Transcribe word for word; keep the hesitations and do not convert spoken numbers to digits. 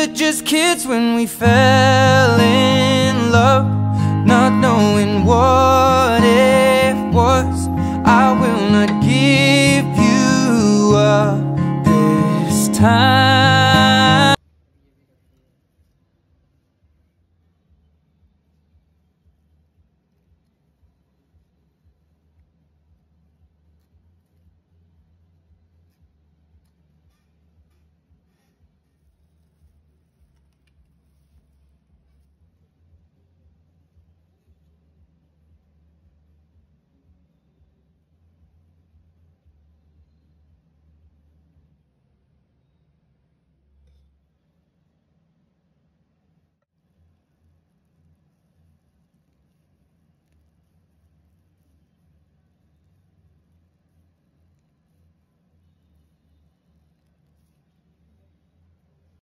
were just kids when we fell in love, not knowing what it was. I will not give you up this time.